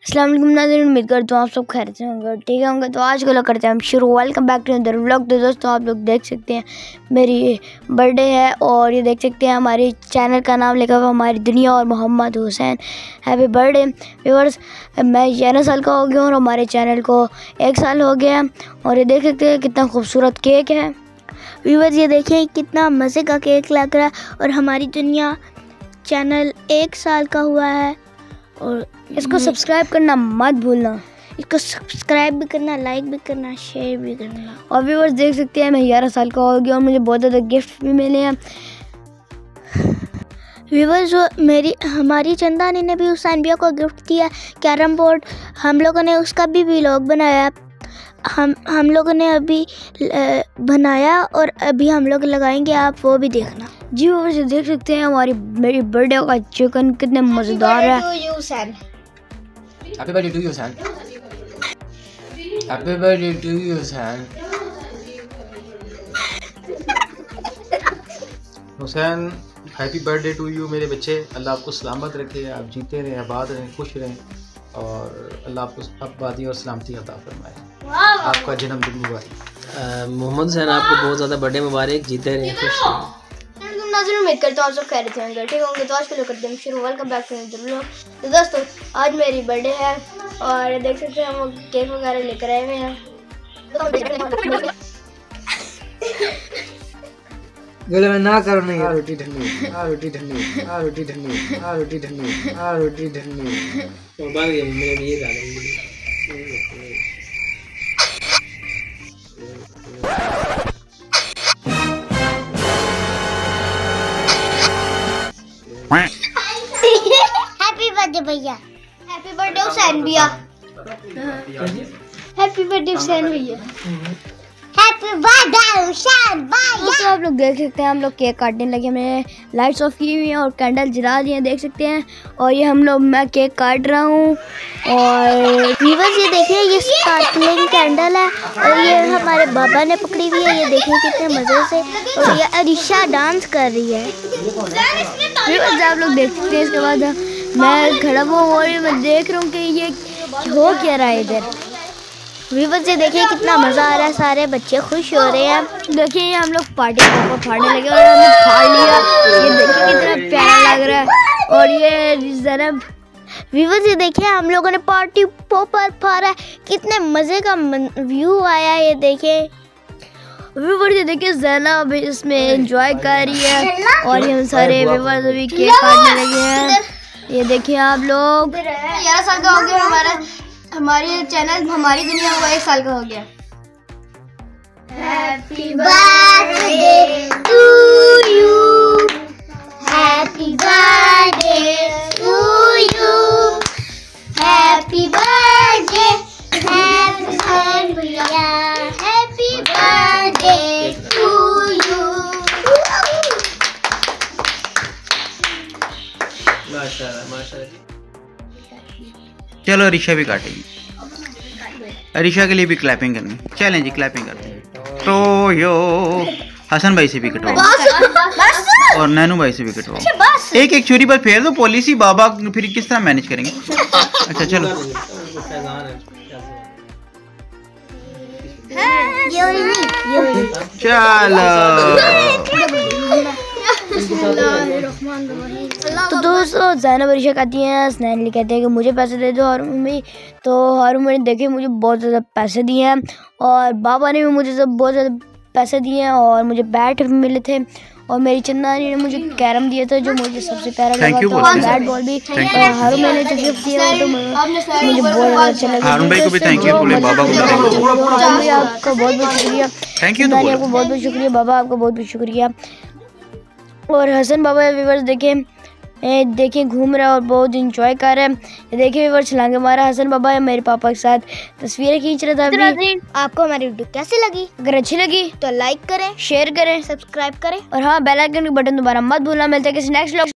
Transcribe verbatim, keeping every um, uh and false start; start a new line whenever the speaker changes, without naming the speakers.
अस्सलाम वालेकुम नाज़रीन, उम्मीद करता हूँ आप सब खैरियत से होंगे, ठीक होंगे। तो आज को करते हैं हम शुरू। Welcome back to other vlog. तो दोस्तों आप लोग देख सकते हैं मेरी बर्थडे है और ये देख सकते हैं हमारे चैनल का नाम लिखा हुआ हमारी दुनिया और Mohammed Hussain. Happy birthday viewers. मैं ग्यारह साल का हो गया और हमारे चैनल को एक साल हो गया और ये देख सकते हैं कितना खूबसूरत केक है
व्यूअर्स। ये देखिए कितना मज़े का केक लग रहा है और हमारी दुनिया चैनल एक साल का हुआ है और
इसको सब्सक्राइब करना मत भूलना।
इसको सब्सक्राइब भी करना, लाइक भी करना, शेयर भी करना।
और व्यूअर्स देख सकते हैं मैं ग्यारह साल का हो गया और मुझे बहुत ज़्यादा गिफ्ट भी मिले हैं।
व्यूअर्स जो मेरी हमारी चंदानी ने भी हुसैन भैया को गिफ्ट दिया कैरम बोर्ड। हम लोगों ने उसका भी व्लॉग बनाया। हम हम लोगों ने अभी बनाया और अभी हम लोग लगाएंगे, आप वो भी देखना।
जी व्यूअर्स देख सकते हैं हमारी मेरी बर्थडे का चिकन कितने मज़ेदार है।
Happy birthday to you Hussain. Happy birthday to you Hussain.
Hussain happy birthday to you मेरे बच्चे। अल्लाह आपको सलामत रखे, आप जीते रहें, आबाद रहें, खुश रहें और अल्लाह आपको आबादी और सलामती अता फरमाए। आपका जन्मदिन मुबारक।
मोहम्मद हुसैन आपको बहुत ज़्यादा बर्थडे मुबारक, जीते रहें, खुश रहें।
नाज़रीन उम्मीद करता हूँ आप सब खैरियत से होंगे, ठीक होंगे। तो आज के लिए करते हैं शुरू। Welcome back to other vlog. तो दोस्तों आज मेरी बर्थडे है और देख सकते हैं हम केक वगैरह लेकर आए हुए हैं।
गले में ना करो नहीं।
आ रोटी ठंडी, आ रोटी ठंडी, आ रोटी ठंडी, आ रोटी ठंडी, आ रोटी ठंडी।
तो बात ये मेरे ये डालेंगे।
हैप्पी बर्थडे भैया।
हैप्पी बर्थडे हुसैन भैया। हैप्पी बर्थडे हुसैन भैया।
हैप्पी बर्थडे हुसैन भैया।
तो आप लोग देख सकते हैं हम लोग केक काटने लगे। हमने लाइट्स ऑफ की हुई हैं और कैंडल जला दिए हैं, देख सकते हैं। और ये हम लोग मैं केक काट रहा हूँ और
व्यूअर्स ये देखिए ये स्पार्कलिंग कैंडल है और ये हमारे बाबा ने पकड़ी हुई है। ये देखिए कितने मज़े से। और ये अरिशा डांस कर रही है।
व्यूअर्स आप लोग देख सकते हैं। इसके बाद मैं खड़ा हुआ और मैं देख रहा हूँ कि ये हो क्या रहा है इधर।
व्यूअर्स ये देखिए कितना मज़ा आ रहा है, सारे बच्चे खुश हो रहे हैं।
देखिए ये हम लोग पार्टी को फाड़ने लगे और हमने फाड़ लिया। ये देखिए कितना प्यारा लग रहा है। और ये ज़रब
व्यूअर्स ये देखिए हम लोगों ने पार्टी पोपर फाड़ा है, कितने मज़े का व्यू आया। ये देखिए
व्यूअर्स ये देखिए ज़ैनब इसमें एंजॉय कर रही है और ये हम सारे व्यूअर्स अभी केक काटने लगे हैं। ये देखिए आप लोग ग्यारह साल का हो गया हमारा हमारे चैनल हमारी दुनिया हुआ एक साल का हो गया।
Happy birthday to you, happy birthday to you, happy birthday happy birthday happy birthday to you.
माशाल्लाह माशाल्लाह।
चलो अरिशा भी काटेगी। अरिशा के लिए भी क्लैपिंग करनी। चलें जी क्लैपिंग करते हैं। तो यो हसन भाई से भी कटवाओ और नैनू भाई से भी कटवाओ। एक एक छुरी पर फेर दो। पॉलिसी बाबा फिर किस तरह मैनेज करेंगे। अच्छा चलो
तो दोस्तों ज़ैनब अरिशा कहती हैं, स्नैनली कहते हैं कि मुझे पैसे दे दो हारून भी। तो हारून भाई ने देखे मुझे बहुत ज़्यादा पैसे दिए हैं और बाबा ने भी मुझे सब बहुत ज़्यादा पैसे दिए हैं और मुझे बैट भी मिले थे और मेरी चंदानी ने मुझे कैरम दिया था जो मुझे सबसे प्यारा लगा था। बैट बॉल भी हारून भाई ने जो गिफ्ट दिया तो मुझे बहुत ज़्यादा अच्छा लगा।
हारून भाई को भी थैंक यू बोले, बाबा को भी थैंक यू।
आपका बहुत बहुत शुक्रिया।
थैंक यू
आपको बहुत बहुत शुक्रिया। बाबा आपका बहुत बहुत शुक्रिया। और हसन बाबा व्यूअर्स देखें देखिए घूम रहा है और बहुत इंजॉय कर रहा है। देखिए व्यूअर्स छलांगे मारा हसन बाबा है मेरे पापा के साथ तस्वीरें खींच रहा था अभी।
आपको हमारी वीडियो कैसी लगी?
अगर अच्छी लगी
तो लाइक करें,
शेयर करें,
सब्सक्राइब करें
और हाँ बेल आइकन के बटन दोबारा मत भूलना। मिलते हैं किसी नेक्स्ट व्लॉग।